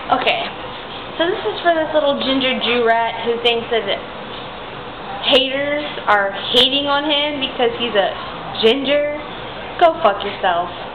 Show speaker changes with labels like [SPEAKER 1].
[SPEAKER 1] Okay, so this is for this little ginger Jew rat who thinks that haters are hating on him because he's a ginger. Go fuck yourself.